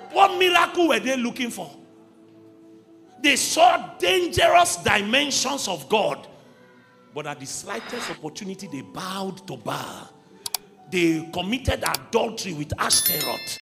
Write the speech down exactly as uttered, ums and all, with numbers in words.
What miracle were they looking for? They saw dangerous dimensions of God. But at the slightest opportunity, they bowed to Baal. They committed adultery with Ashtaroth.